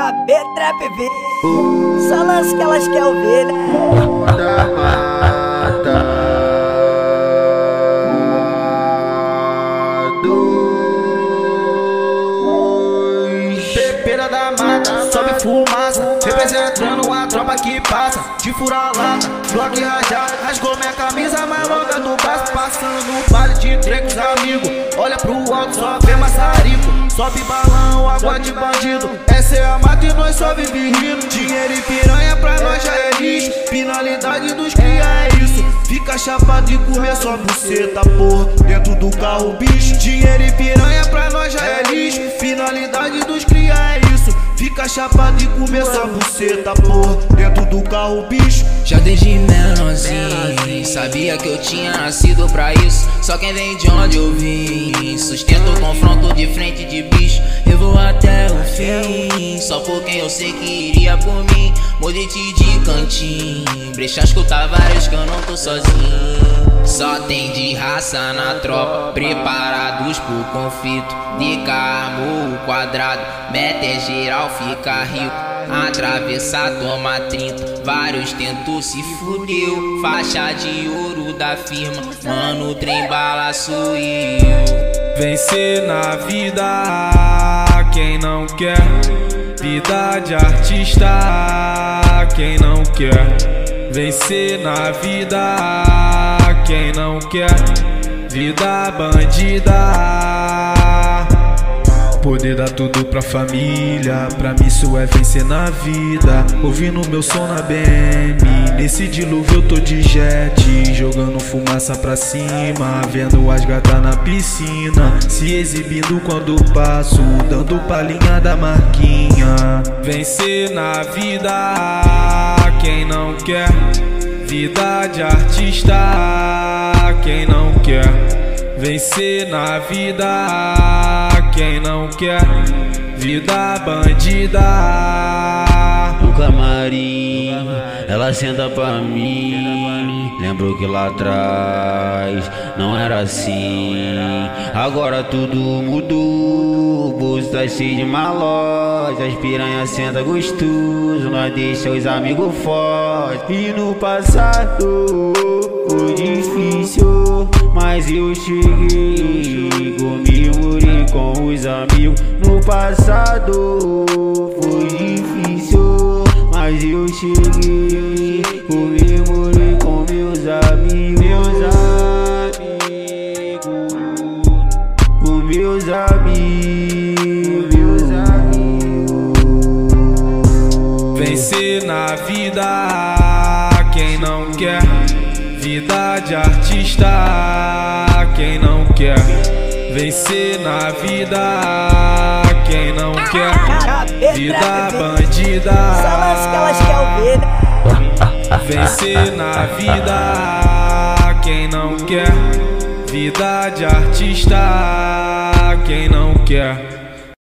KB Trap V. Só lança que elas querem ouvir, né? Da mata Pepeira da mata, sobe fumaça, representando a tropa que passa. De fura lata, bloco rajado, rasgou minha camisa mais longa do braço. Passando no baile de trem com os amigos, olha pro alto, só vê maçarico. Sobe balão, água de bandido, essa é a mata e nós só vive rindo. Dinheiro e piranha pra nós já é lixo, finalidade dos cria é isso. Fica chapado e comer só buceta, porra, dentro do carro bicho. Dinheiro e piranha pra nós já é lixo, finalidade dos cria é isso. Fica chapado e comer só buceta, porra, dentro do carro bicho. Já desde menorzinho, sabia que eu tinha nascido pra isso. Só quem vem de onde eu vim sustenta o confronto de frente de bicho. Eu vou até o fim, só por quem eu sei que iria por mim. Modite de cantinho, brecha escutar vários que eu não tô sozinho. Só tem de raça na tropa, preparados pro conflito. De carro quadrado, mete geral, fica rico. Atravessar, toma 30, vários tentou, se fudeu. Faixa de ouro da firma, mano, trem bala sou eu. Vencer na vida, quem não quer. Vida de artista, quem não quer. Vencer na vida, quem não quer. Vida bandida. Poder dar tudo pra família, pra mim isso é vencer na vida. Ouvindo meu som na BM, nesse dilúvio eu tô de jet, jogando fumaça pra cima, vendo as gatas na piscina, se exibindo quando passo, dando palhinha da marquinha. Vencer na vida, quem não quer. Vida de artista, quem não quer. Vencer na vida, quem não quer. Vida bandida. No camarim, ela senta pra mim. Lembro que lá atrás não era assim. Agora tudo mudou, o bolso tá cheio de malote. As piranhas senta gostoso, nós deixa os amigos fortes. E no passado foi difícil, mas eu cheguei, comemorei com os amigos. No passado foi difícil, mas eu cheguei, comemorei com meus amigos. Com meus amigos. Vencer na vida, quem não quer. Vida de artista, quem não quer. Vencer na vida, quem não quer. Vida bandida. Só lança que elas querem ouvir, né? Vencer na vida, quem não quer. Vida de artista, quem não quer.